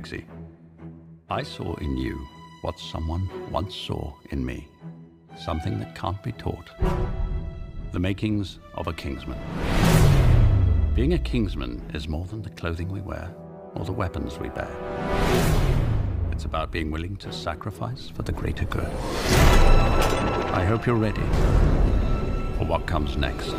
Eggsy. I saw in you what someone once saw in me. Something that can't be taught. The makings of a Kingsman. Being a Kingsman is more than the clothing we wear or the weapons we bear. It's about being willing to sacrifice for the greater good. I hope you're ready for what comes next.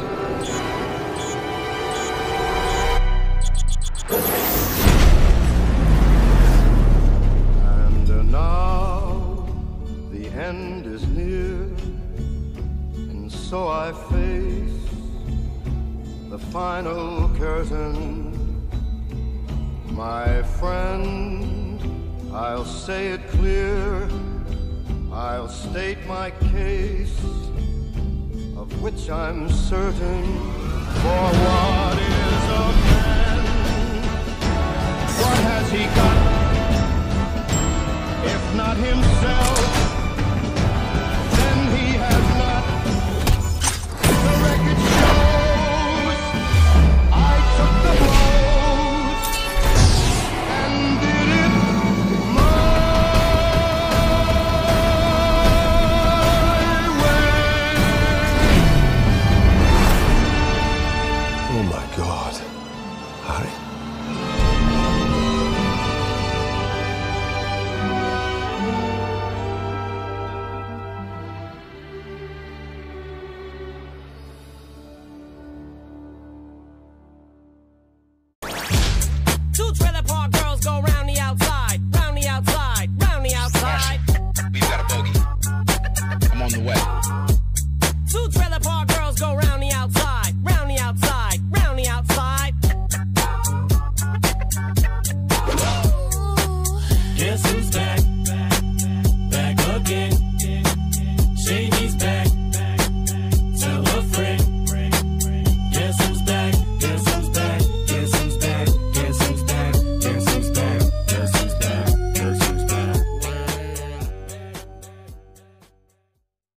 And now the end is near, and so I face the final curtain. My friend, I'll say it clear, I'll state my case, of which I'm certain. For what is a man? What has he got, if not himself?